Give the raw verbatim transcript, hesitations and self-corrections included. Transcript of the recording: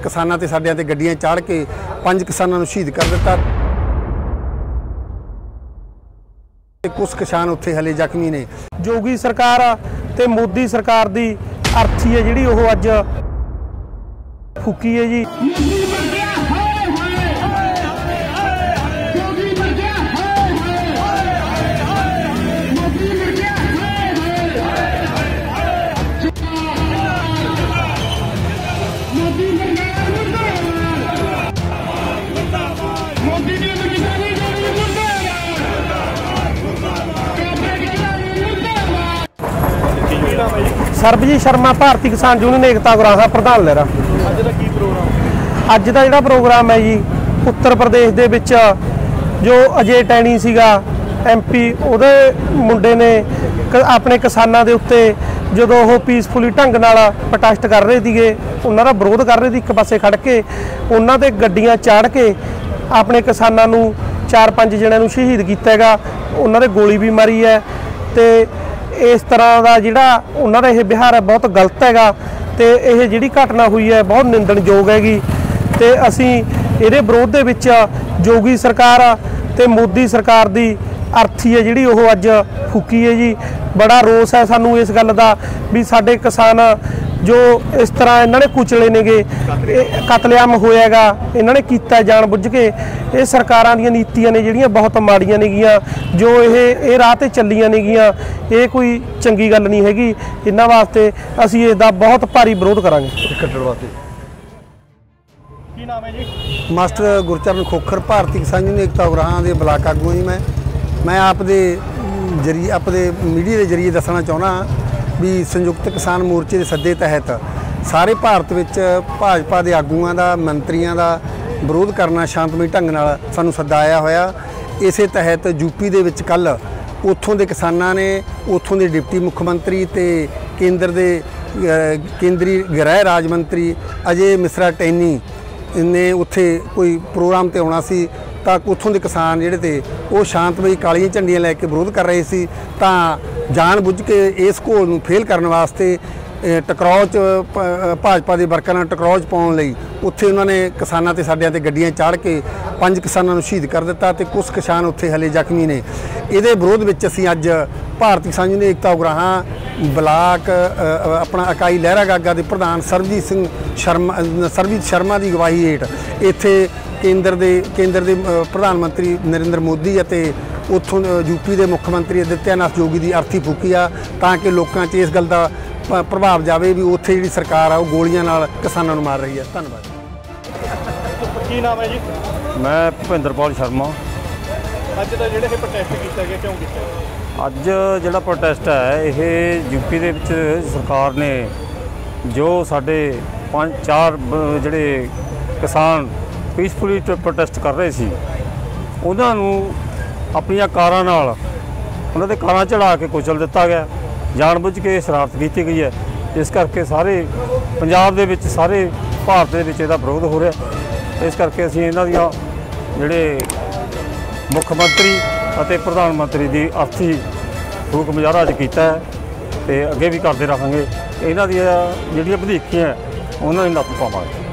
किसानां ते साडियां ते गड्डियां चाढ़ के पंज किसानां नूं शहीद कर दिता। कुछ किसान उत्थे हले जख्मी ने। जोगी सरकार ते मोदी सरकार दी अर्थी है जिहड़ी ओह अज फूकी है जी। सरबजीत शर्मा भारतीय किसान यूनियन एकता गुराहा प्रधान लहरा। अज दा की प्रोग्राम अज दा जिहड़ा प्रोग्राम है जी उत्तर प्रदेश दे विच जो अजय टैनी सीगा एम पी उहदे मुंडे ने अपने किसानां दे उत्ते जदों ओह पीसफुली ढंग नाल प्रोटेस्ट कर रहे थे, उन्हां दा विरोध कर रहे थे, एक पासे खड़ के उन्हां ते गड्डियां चाढ़ के अपने किसानां नूं चार पंज जणिਆਂ नूं शहीद कीता हैगा। उन्हां दे गोली भी मारी है ते इस तरह का जिहड़ा उन्हां दा इह बिहार है बहुत गलत हैगा ते इह जिहड़ी घटना हुई है बहुत निंदणयोग हैगी ते असीं इहदे विरोध दे विच जोगी सरकार ते मोदी सरकार दी अर्थी है जिहड़ी ओह अज फूकी है जी। बड़ा रोस है सानूं इस गल दा भी साडे किसान जो इस तरह इन्हां ने कुचले नेगे, कतलेआम होएगा इन्हां ने कीता जान बुझ के। ये सरकारां दीयां नीतियां ने जिहड़ियां बहुत माड़ियां नेगियां जो ये ये राह ते चलियां नेगियां, ये कोई चंगी गल नहीं हैगी। इन्हां वास्ते असीं इसदा बहुत भारी विरोध करांगे। की नाम है जी? मास्टर गुरचरण खोखर भारतीय किसान यूनियन एकता गुराहां दे ब्लाक आगू जी। मैं मैं आप दे जरिए अपने मीडिया के जरिए दसना चाहना भी संयुक्त किसान मोर्चे के सद्दे तहत सारे भारत विच भाजपा के आगूआं दा मंत्रियों का विरोध करना शांतमई ढंग नाल सानूं सद्दा आया होया। इस तहत यूपी दे विच कल उत्थों के किसानां ने उत्थों के डिप्टी मुख्यमंत्री ते केंद्र के केंद्रीय गृह राज मंत्री अजय मिश्रा टैनी ने उत्थे कोई प्रोग्राम ते आउणा सी तां उत्थों के किसान जिहड़े ते वो शांतमई कालियां झंडियां लैके विरोध कर रहे सी। तां जान बुझ के इस घोल नूं फेल करने वास्ते टकराव च भाजपा के वर्करां टकराव च पाउण लई उत्थे उन्होंने किसानां ते साडियां ते गड्डियां चाढ़ के पंज किसानां नूं शहीद कर दिता ते कुछ किसान उत्थे हले जख्मी ने। इहदे विरोध विच असीं अज भारतीय किसान यूनियन एकता गुराहां ब्लाक अपना इकाई लहरा गागा के प्रधान सरबजीत सिंह शर्मा सरबजीत शर्मा की अगवाई हेठ इत्थे केंद्र दे केंद्र दे प्रधानमंत्री नरेंद्र मोदी अते उत्थों यूपी के मुख्यमंत्री आदित्यनाथ योगी की अर्थी फूकी आ ताकि लोगों इस गल का प्रभाव जाए भी उत्थे जिहड़ी सरकार आ वो गोलियां नाल किसानां नूं मार रही है। धन्यवाद। की नाम है जी? मैं भुपिंदरपाल शर्मा। अज दा जिहड़ा ये प्रोटेस्ट कीता गया क्यों कीता? अज जिहड़ा प्रोटेस्ट है ये यूपी दे विच सरकार ने जो साडे पांच चार जिहड़े किसान पीसफुली प्रोटेस्ट कर रहे सी उन्हां नूं अपनियां कारां नाल उन्हां दे कारां चढ़ा के कुचल दिता गया। जान बुझ के शरारत की गई है। इस करके सारे पंजाब दे विच सारे भारत दे विच इहदा विरोध हो रहा। इस करके असीं इन्हां दियां जिहड़े मुख्यमंत्री अते प्रधानमंत्री की अर्थी फूक मुजाहरा अज कीता है ते अगे भी करते रहांगे। इन्हां दियां जिहड़ियां ਵਧੀਕੀਆਂ उन्हां नूं नप्प पावांगे।